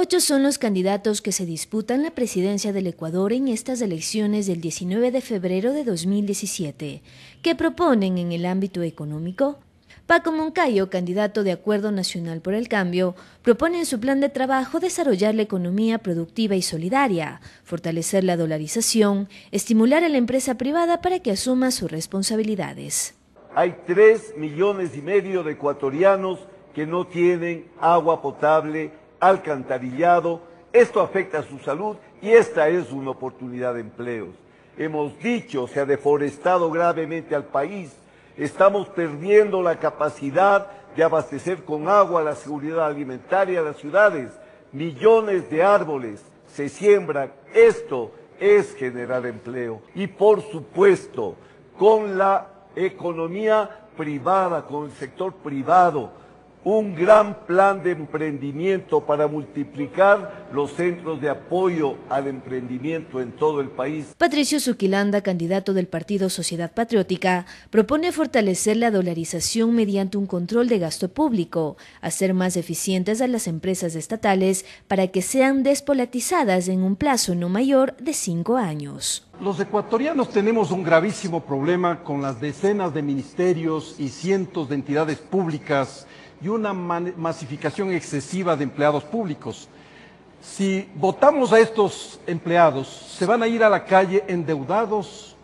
8 son los candidatos que se disputan la presidencia del Ecuador en estas elecciones del 19 de febrero de 2017, que proponen en el ámbito económico. Paco Moncayo, candidato de Acuerdo Nacional por el Cambio, propone en su plan de trabajo desarrollar la economía productiva y solidaria, fortalecer la dolarización, estimular a la empresa privada para que asuma sus responsabilidades. Hay 3,5 millones de ecuatorianos que no tienen agua potable, alcantarillado. Esto afecta a su salud y esta es una oportunidad de empleos. Hemos dicho, se ha deforestado gravemente al país, estamos perdiendo la capacidad de abastecer con agua la seguridad alimentaria de las ciudades. Millones de árboles se siembran, esto es generar empleo. Y por supuesto, con la economía privada, con el sector privado, un gran plan de emprendimiento para multiplicar los centros de apoyo al emprendimiento en todo el país. Patricio Zuquilanda, candidato del Partido Sociedad Patriótica, propone fortalecer la dolarización mediante un control de gasto público, hacer más eficientes a las empresas estatales para que sean despolatizadas en un plazo no mayor de 5 años. Los ecuatorianos tenemos un gravísimo problema con las decenas de ministerios y cientos de entidades públicas y una masificación excesiva de empleados públicos. Si votamos a estos empleados, se van a ir a la calle endeudados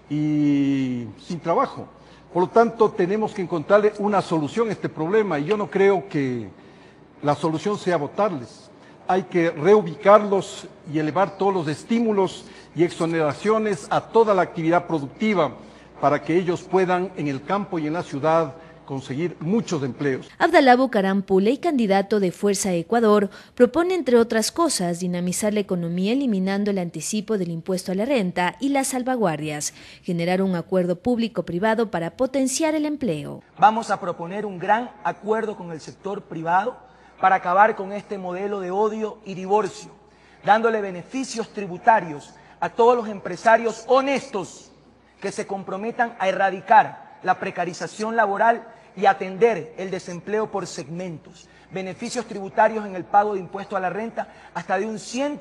y sin trabajo. Por lo tanto, tenemos que encontrarle una solución a este problema y yo no creo que la solución sea votarles. Hay que reubicarlos y elevar todos los estímulos y exoneraciones a toda la actividad productiva para que ellos puedan en el campo y en la ciudad conseguir muchos empleos. Abdalá Bucaram Puley, candidato de Fuerza Ecuador, propone, entre otras cosas, dinamizar la economía eliminando el anticipo del impuesto a la renta y las salvaguardias, generar un acuerdo público-privado para potenciar el empleo. Vamos a proponer un gran acuerdo con el sector privado para acabar con este modelo de odio y divorcio, dándole beneficios tributarios a todos los empresarios honestos que se comprometan a erradicar la precarización laboral y atender el desempleo por segmentos, beneficios tributarios en el pago de impuesto a la renta hasta de un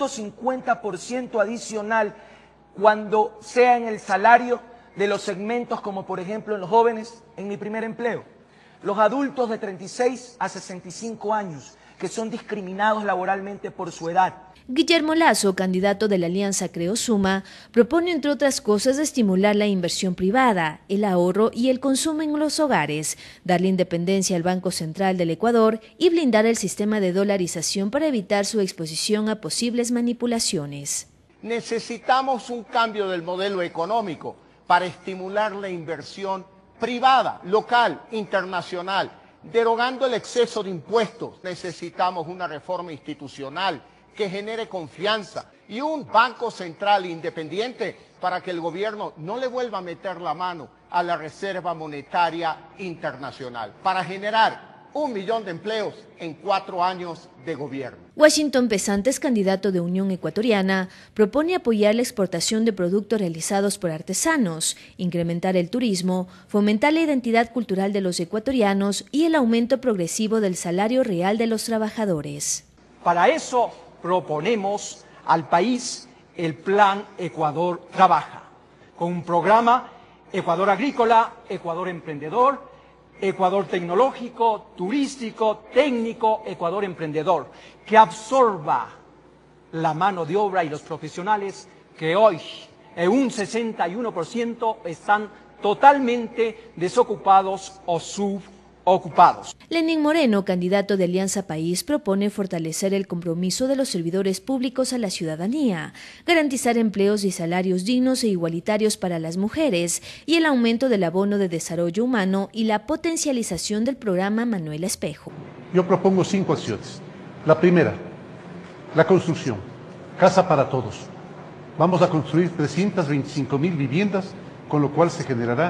150% adicional cuando sea en el salario de los segmentos como por ejemplo en los jóvenes en mi primer empleo, los adultos de 36 a 65 años que son discriminados laboralmente por su edad. Guillermo Lazo, candidato de la Alianza Creo Suma, propone, entre otras cosas, estimular la inversión privada, el ahorro y el consumo en los hogares, darle independencia al Banco Central del Ecuador y blindar el sistema de dolarización para evitar su exposición a posibles manipulaciones. Necesitamos un cambio del modelo económico para estimular la inversión privada, local, internacional, derogando el exceso de impuestos. Necesitamos una reforma institucional que genere confianza y un banco central independiente para que el gobierno no le vuelva a meter la mano a la Reserva Monetaria Internacional, para generar 1 millón de empleos en 4 años de gobierno. Washington Pesantes, candidato de Unión Ecuatoriana, propone apoyar la exportación de productos realizados por artesanos, incrementar el turismo, fomentar la identidad cultural de los ecuatorianos y el aumento progresivo del salario real de los trabajadores. Para eso proponemos al país el Plan Ecuador Trabaja, con un programa Ecuador Agrícola, Ecuador Emprendedor, Ecuador Tecnológico, Turístico, Técnico, Ecuador Emprendedor, que absorba la mano de obra y los profesionales que hoy en un 61% están totalmente desocupados o subocupados. Lenín Moreno, candidato de Alianza País, propone fortalecer el compromiso de los servidores públicos a la ciudadanía, garantizar empleos y salarios dignos e igualitarios para las mujeres y el aumento del abono de desarrollo humano y la potencialización del programa Manuel Espejo. Yo propongo 5 acciones. La primera, la construcción, casa para todos. Vamos a construir 325.000 viviendas, con lo cual se generará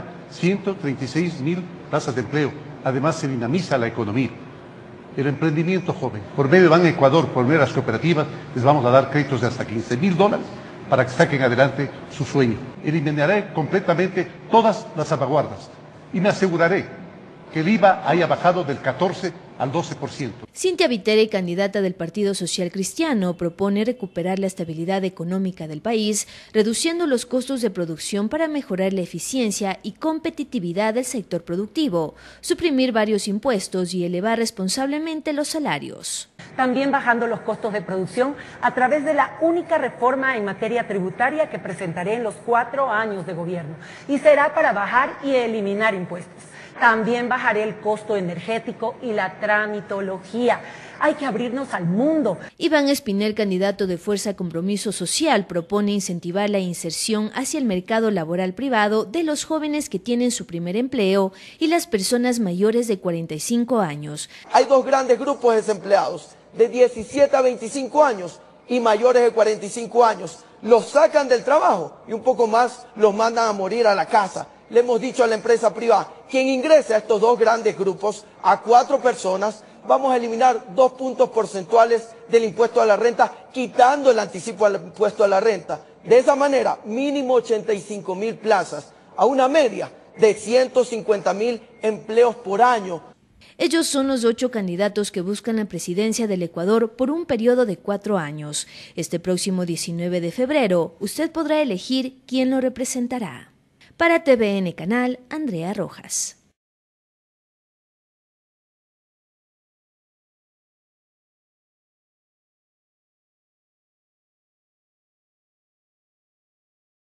136.000 plazas de empleo. Además, se dinamiza la economía. El emprendimiento joven. Por medio de Ban Ecuador, por medio de las cooperativas, les vamos a dar créditos de hasta $15.000 para que saquen adelante su sueño. Eliminaré completamente todas las salvaguardas y me aseguraré que el IVA haya bajado del 14 al 12%. Cintia Viteri, candidata del Partido Social Cristiano, propone recuperar la estabilidad económica del país, reduciendo los costos de producción para mejorar la eficiencia y competitividad del sector productivo, suprimir varios impuestos y elevar responsablemente los salarios. También bajando los costos de producción a través de la única reforma en materia tributaria que presentaré en los 4 años de gobierno, y será para bajar y eliminar impuestos. También bajaré el costo energético y la tramitología. Hay que abrirnos al mundo. Iván Espinel, candidato de Fuerza Compromiso Social, propone incentivar la inserción hacia el mercado laboral privado de los jóvenes que tienen su primer empleo y las personas mayores de 45 años. Hay 2 grandes grupos de desempleados, de 17 a 25 años y mayores de 45 años. Los sacan del trabajo y un poco más los mandan a morir a la casa. Le hemos dicho a la empresa privada, quien ingrese a estos 2 grandes grupos, a 4 personas, vamos a eliminar 2 puntos porcentuales del impuesto a la renta, quitando el anticipo al impuesto a la renta. De esa manera, mínimo 85.000 plazas, a una media de 150.000 empleos por año. Ellos son los 8 candidatos que buscan la presidencia del Ecuador por un periodo de 4 años. Este próximo 19 de febrero, usted podrá elegir quién lo representará. Para TVN Canal, Andrea Rojas.